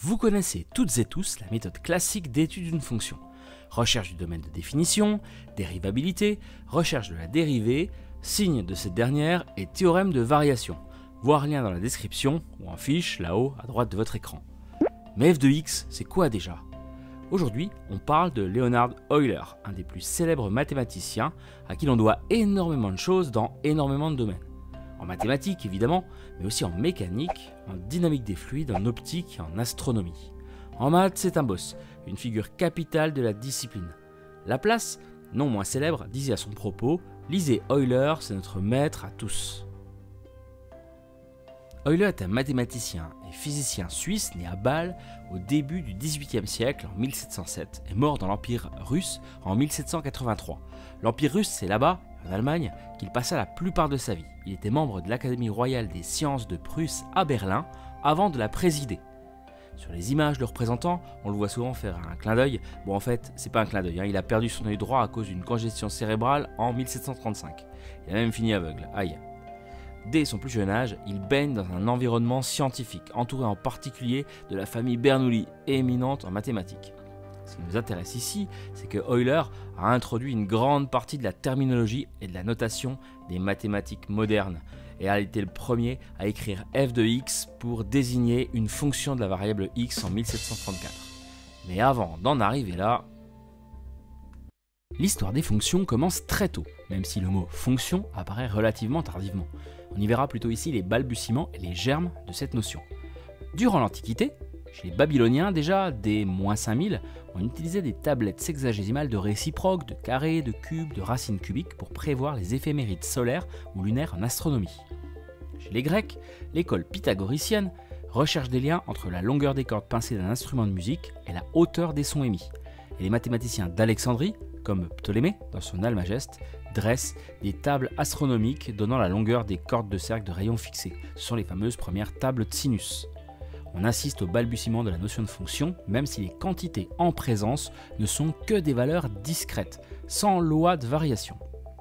Vous connaissez toutes et tous la méthode classique d'étude d'une fonction. Recherche du domaine de définition, dérivabilité, recherche de la dérivée, signe de cette dernière et théorème de variation. Voir lien dans la description ou en fiche là-haut à droite de votre écran. Mais f de x, c'est quoi déjà? Aujourd'hui, on parle de Leonhard Euler, un des plus célèbres mathématiciens à qui l'on doit énormément de choses dans énormément de domaines. En mathématiques évidemment, mais aussi en mécanique, en dynamique des fluides, en optique et en astronomie. En maths, c'est un boss, une figure capitale de la discipline. Laplace, non moins célèbre, disait à son propos « Lisez Euler, c'est notre maître à tous ». Euler est un mathématicien et physicien suisse né à Bâle au début du XVIIIe siècle en 1707 et mort dans l'Empire russe en 1783. L'Empire russe, c'est là-bas, en Allemagne, qu'il passa la plupart de sa vie. Il était membre de l'Académie royale des sciences de Prusse à Berlin avant de la présider. Sur les images de représentants, on le voit souvent faire un clin d'œil. Bon, en fait, c'est pas un clin d'œil, il a perdu son œil droit à cause d'une congestion cérébrale en 1735. Il a même fini aveugle, aïe. Dès son plus jeune âge, il baigne dans un environnement scientifique, entouré en particulier de la famille Bernoulli, éminente en mathématiques. Ce qui nous intéresse ici, c'est que Euler a introduit une grande partie de la terminologie et de la notation des mathématiques modernes, et a été le premier à écrire f de x pour désigner une fonction de la variable x en 1734. Mais avant d'en arriver là, l'histoire des fonctions commence très tôt, même si le mot fonction apparaît relativement tardivement. On y verra plutôt ici les balbutiements et les germes de cette notion. Durant l'Antiquité, chez les Babyloniens déjà, dès -5000, on utilisait des tablettes sexagésimales de réciproques, de carrés, de cubes, de racines cubiques pour prévoir les éphémérides solaires ou lunaires en astronomie. Chez les Grecs, l'école pythagoricienne recherche des liens entre la longueur des cordes pincées d'un instrument de musique et la hauteur des sons émis. Et les mathématiciens d'Alexandrie, comme Ptolémée dans son Almageste, dressent des tables astronomiques donnant la longueur des cordes de cercle de rayons fixés. Ce sont les fameuses premières tables de sinus. On assiste au balbutiement de la notion de fonction, même si les quantités en présence ne sont que des valeurs discrètes, sans loi de variation.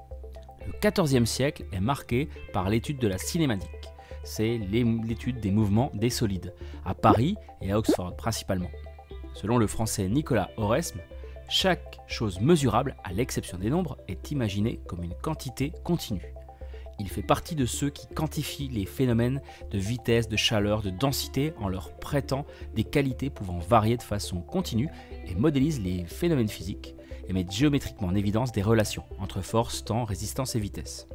Le XIVe siècle est marqué par l'étude de la cinématique. C'est l'étude des mouvements des solides, à Paris et à Oxford principalement. Selon le français Nicolas Oresme, chaque chose mesurable, à l'exception des nombres, est imaginée comme une quantité continue. Il fait partie de ceux qui quantifient les phénomènes de vitesse, de chaleur, de densité en leur prêtant des qualités pouvant varier de façon continue et modélisent les phénomènes physiques et mettent géométriquement en évidence des relations entre force, temps, résistance et vitesse.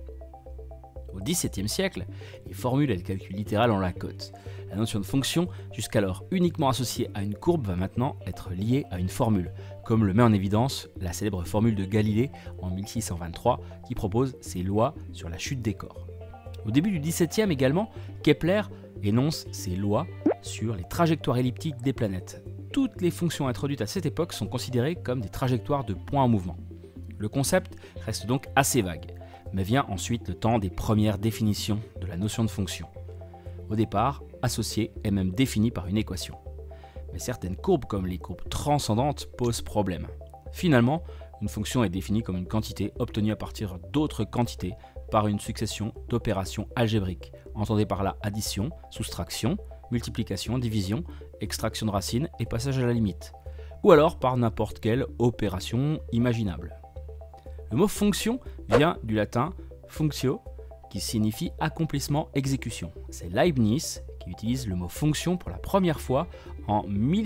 Au XVIIe siècle, les formules et le calcul littéral ont la cote. La notion de fonction, jusqu'alors uniquement associée à une courbe, va maintenant être liée à une formule, comme le met en évidence la célèbre formule de Galilée en 1623 qui propose ses lois sur la chute des corps. Au début du XVIIe également, Kepler énonce ses lois sur les trajectoires elliptiques des planètes. Toutes les fonctions introduites à cette époque sont considérées comme des trajectoires de points en mouvement. Le concept reste donc assez vague, mais vient ensuite le temps des premières définitions de la notion de fonction. Au départ, associée et même définie par une équation. Mais certaines courbes, comme les courbes transcendantes, posent problème. Finalement, une fonction est définie comme une quantité obtenue à partir d'autres quantités par une succession d'opérations algébriques. Entendez par là addition, soustraction, multiplication, division, extraction de racines et passage à la limite. Ou alors par n'importe quelle opération imaginable. Le mot fonction vient du latin functio, qui signifie accomplissement, exécution. C'est Leibniz qui utilise le mot fonction pour la première fois en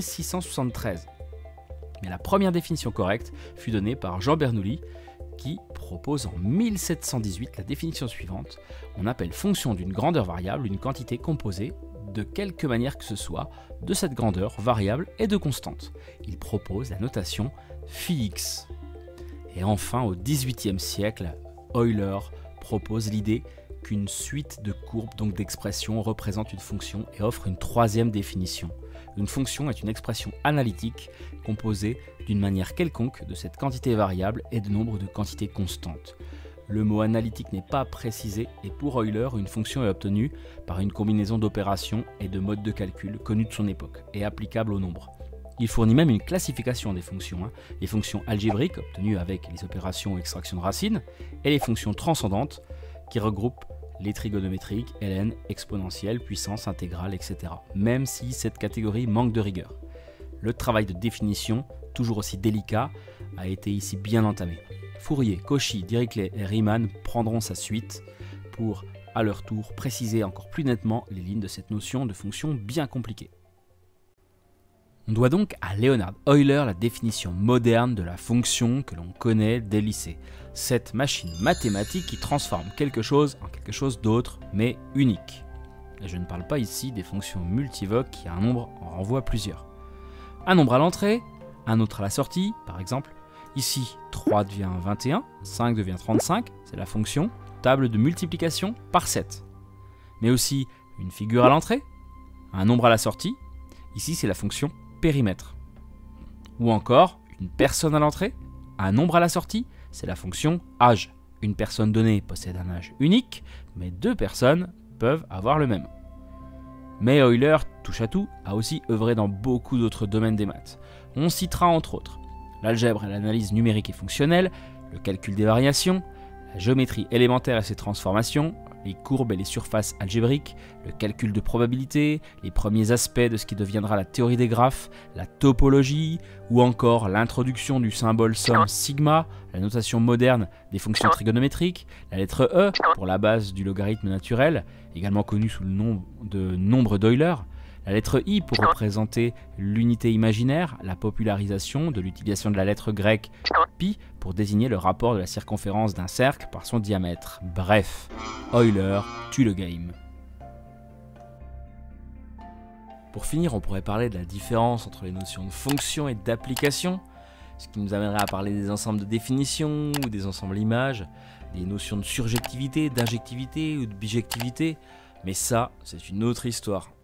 1673. Mais la première définition correcte fut donnée par Jean Bernoulli, qui propose en 1718 la définition suivante. On appelle fonction d'une grandeur variable une quantité composée de quelque manière que ce soit de cette grandeur variable et de constante. Il propose la notation phi x. Et enfin, au XVIIIe siècle, Euler propose l'idée qu'une suite de courbes, donc d'expressions, représente une fonction et offre une troisième définition. Une fonction est une expression analytique composée d'une manière quelconque de cette quantité variable et de nombre de quantités constantes. Le mot analytique n'est pas précisé et pour Euler, une fonction est obtenue par une combinaison d'opérations et de modes de calcul connus de son époque et applicables au nombre. Il fournit même une classification des fonctions, les fonctions algébriques obtenues avec les opérations extraction de racines et les fonctions transcendantes qui regroupent les trigonométriques, ln, exponentielle, puissance, intégrale, etc. Même si cette catégorie manque de rigueur. Le travail de définition, toujours aussi délicat, a été ici bien entamé. Fourier, Cauchy, Dirichlet et Riemann prendront sa suite pour, à leur tour, préciser encore plus nettement les lignes de cette notion de fonction bien compliquée. On doit donc à Leonhard Euler la définition moderne de la fonction que l'on connaît dès le lycée. Cette machine mathématique qui transforme quelque chose en quelque chose d'autre, mais unique. Et je ne parle pas ici des fonctions multivoques qui à un nombre en renvoient plusieurs. Un nombre à l'entrée, un autre à la sortie, par exemple. Ici, 3 devient 21, 5 devient 35, c'est la fonction table de multiplication par 7. Mais aussi une figure à l'entrée, un nombre à la sortie, ici c'est la fonction périmètre. Ou encore, une personne à l'entrée, un nombre à la sortie, c'est la fonction âge. Une personne donnée possède un âge unique, mais deux personnes peuvent avoir le même. Mais Euler, touche à tout, a aussi œuvré dans beaucoup d'autres domaines des maths. On citera entre autres l'algèbre et l'analyse numérique et fonctionnelle, le calcul des variations, la géométrie élémentaire et ses transformations, les courbes et les surfaces algébriques, le calcul de probabilité, les premiers aspects de ce qui deviendra la théorie des graphes, la topologie, ou encore l'introduction du symbole somme sigma, la notation moderne des fonctions trigonométriques, la lettre E pour la base du logarithme naturel, également connue sous le nom de nombre d'Euler, la lettre I pour représenter l'unité imaginaire, la popularisation de l'utilisation de la lettre grecque pi pour désigner le rapport de la circonférence d'un cercle par son diamètre. Bref, Euler tue le game. Pour finir, on pourrait parler de la différence entre les notions de fonction et d'application, ce qui nous amènerait à parler des ensembles de définition ou des ensembles images, des notions de surjectivité, d'injectivité ou de bijectivité, mais ça, c'est une autre histoire.